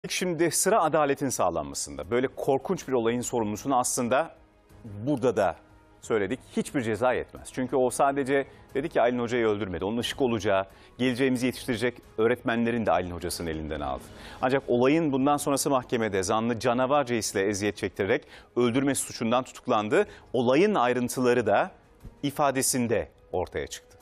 Şimdi sıra adaletin sağlanmasında. Böyle korkunç bir olayın sorumlusunu aslında burada da söyledik. Hiçbir ceza yetmez. Çünkü o sadece dedi ki Aylin Hoca'yı öldürmedi. Onun ışık olacağı, geleceğimizi yetiştirecek öğretmenlerin de Aylin Hoca'sının elinden aldı. Ancak olayın bundan sonrası mahkemede zanlı canavarca hisle eziyet çektirerek öldürmesi suçundan tutuklandı. Olayın ayrıntıları da ifadesinde ortaya çıktı.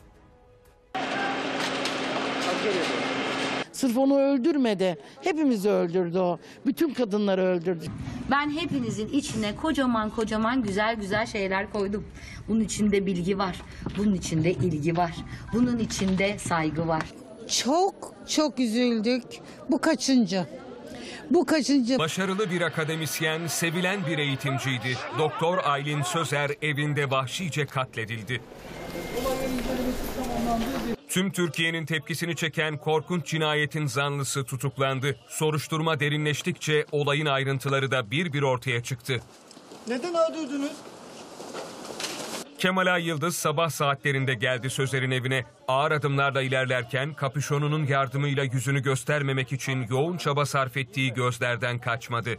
Sırf onu öldürmedi. Hepimizi öldürdü o. Bütün kadınları öldürdü. Ben hepinizin içine kocaman kocaman güzel şeyler koydum. Bunun içinde bilgi var. Bunun içinde ilgi var. Bunun içinde saygı var. Çok üzüldük. Bu kaçıncı? Bu kaçıncı? Başarılı bir akademisyen, sevilen bir eğitimciydi. Doktor Aylin Sözer evinde vahşice katledildi. Tüm Türkiye'nin tepkisini çeken korkunç cinayetin zanlısı tutuklandı. Soruşturma derinleştikçe olayın ayrıntıları da bir bir ortaya çıktı. Neden öldürdünüz? Kemal Ayyıldız sabah saatlerinde geldi Sözer'in evine. Ağır adımlarla ilerlerken kapüşonunun yardımıyla yüzünü göstermemek için yoğun çaba sarf ettiği gözlerden kaçmadı.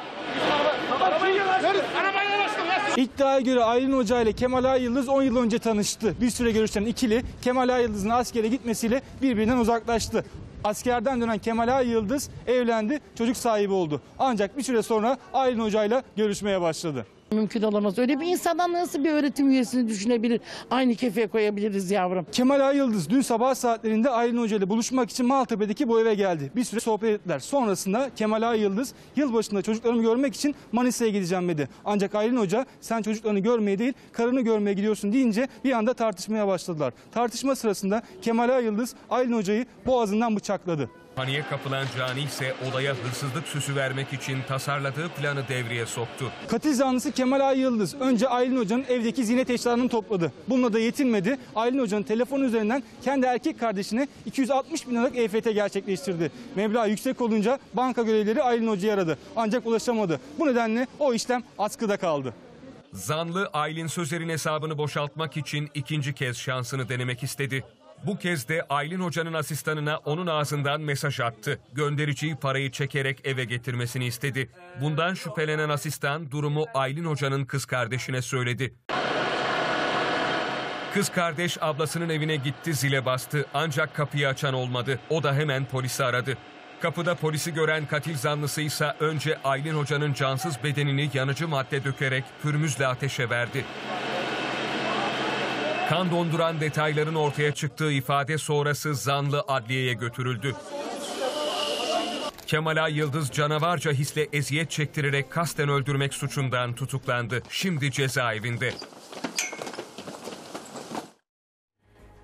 İddiaya göre Aylin Hoca ile Kemal Ayyıldız 10 yıl önce tanıştı. Bir süre görüşen ikili Kemal Ayyıldız'ın askere gitmesiyle birbirinden uzaklaştı. Askerden dönen Kemal Ayyıldız evlendi, çocuk sahibi oldu. Ancak bir süre sonra Aylin Hoca ile görüşmeye başladı. Mümkün olamaz. Öyle bir insandan nasıl bir öğretim üyesini düşünebilir? Aynı kefeye koyabiliriz yavrum. Kemal Ayyıldız dün sabah saatlerinde Aylin Hoca ile buluşmak için Maltepe'deki bu eve geldi. Bir süre sohbet ettiler. Sonrasında Kemal Ayyıldız yılbaşında çocuklarımı görmek için Manisa'ya gideceğim dedi. Ancak Aylin Hoca sen çocuklarını görmeye değil karını görmeye gidiyorsun deyince bir anda tartışmaya başladılar. Tartışma sırasında Kemal Ayyıldız Aylin Hoca'yı boğazından bıçakladı. Paniğe kapılan cani ise olaya hırsızlık süsü vermek için tasarladığı planı devreye soktu. Katil zanlısı Kemal Ayyıldız önce Aylin Hoca'nın evdeki ziynet eşyalarını topladı. Bununla da yetinmedi. Aylin Hoca'nın telefonu üzerinden kendi erkek kardeşine 260 bin liralık EFT gerçekleştirdi. Meblağ yüksek olunca banka görevlileri Aylin Hoca'yı aradı. Ancak ulaşamadı. Bu nedenle o işlem askıda kaldı. Zanlı Aylin Sözer'in hesabını boşaltmak için ikinci kez şansını denemek istedi. Bu kez de Aylin Hoca'nın asistanına onun ağzından mesaj attı. Göndericiyi parayı çekerek eve getirmesini istedi. Bundan şüphelenen asistan durumu Aylin Hoca'nın kız kardeşine söyledi. Kız kardeş ablasının evine gitti, zile bastı ancak kapıyı açan olmadı. O da hemen polisi aradı. Kapıda polisi gören katil zanlısı ise önce Aylin Hoca'nın cansız bedenini yanıcı madde dökerek pürmüzle ateşe verdi. Kan donduran detayların ortaya çıktığı ifade sonrası zanlı adliyeye götürüldü. Kemal Ayyıldız canavarca hisle eziyet çektirerek kasten öldürmek suçundan tutuklandı. Şimdi cezaevinde.